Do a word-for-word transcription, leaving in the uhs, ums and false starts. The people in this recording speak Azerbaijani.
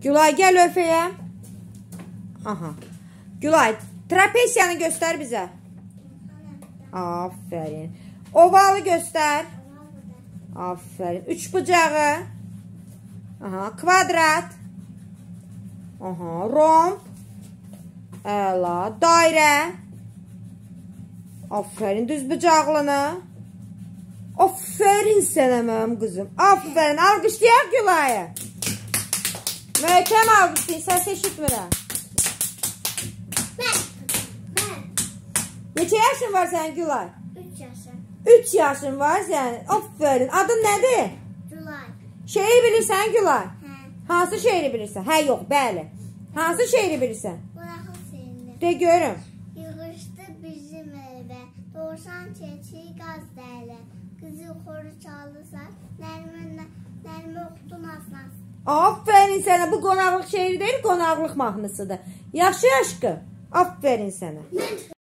Gülay, gəl öfəyə. Aha. Gülay, trapesiyanı göstər bizə. Aferin. Ovalı göstər. Aferin. Üç bucağı. Aha. Kvadrat. Aha. Romb. Əla. Dairə. Aferin. Düz bucaqlını. Aferin sənə mənim qızım. Aferin. Alqışlayaq Gülayı. Möhtəm alqışlayın. Səs eşitmirəm. Neçə yaşın var sənin Gülay? üç yaşım. üç yaşın var sənin. Aferin. Adın nədir? Gülay. Şeiri bilirsən Gülay? Hə. Hansı şeiri bilirsən? Hə, yox, bəli. Hansı şeiri bilirsən? Buraxıl seni. De görüm. Yığışdı bizim evə, doğuşan keçi qaz dələ. Qızı xoru çalırsa, nərmə, nərmə oxudun aslas. Aferin sənə. Bu qonaqlıq şeiri deyil, qonaqlıq mahnısıdır. Yaxşı aşkı. Aferin sənə.